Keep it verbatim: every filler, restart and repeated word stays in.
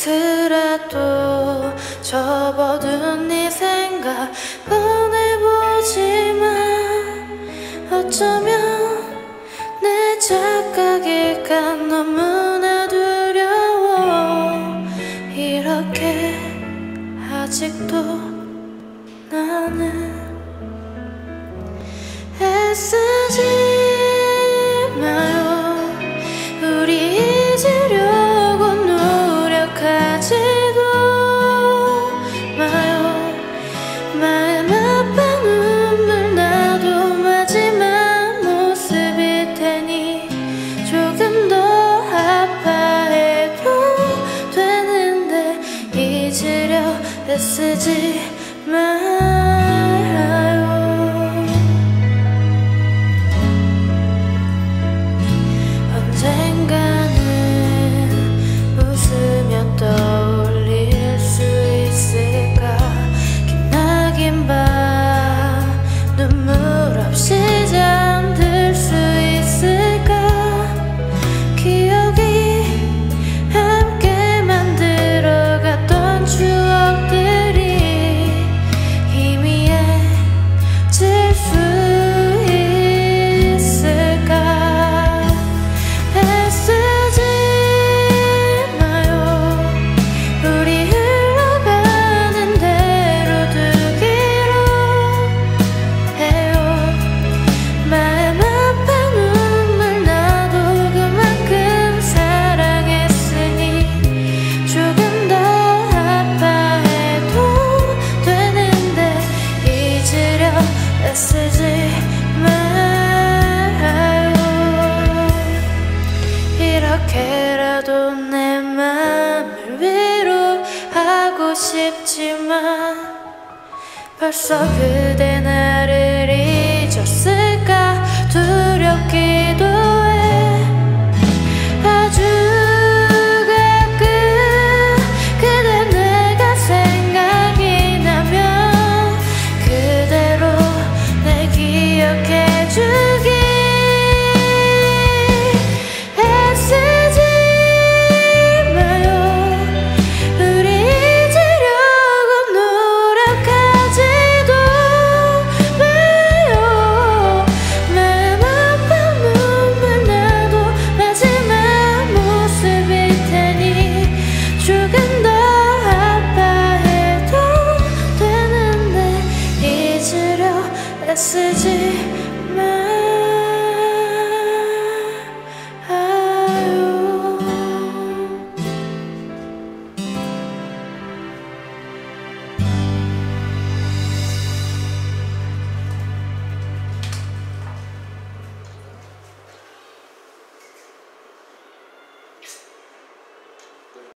스스라도 접어둔 네 생각 꺼내보지만 어쩌면 내 착각일까 너무나 두려워. 이렇게 아직도 나는 애쓰지 마요. 우리 잊으려고 노력하지도 마요. 마음 아파 눈물 나도 마지막 모습일 테니 조금 더 아파해도 되는데 잊으려 애쓰지 말아요. 언젠가는 웃으며 떠올릴 수 있을까. 기나긴 밤 눈물 없이 잠들 수 있을까. 기억이 함께 만들어갔던 추억들이 희미해질 수 있을까. 애쓰지 마요. 우리 흘러가는 대로 두기로 해요. 마음 아파 눈물 나도 그만큼 사랑했으니 조금 더 아파해도 되는데 잊으려 애쓰지 말아요. 이렇게라도 내 맘을 위로하고 싶지만 벌써 그대 나를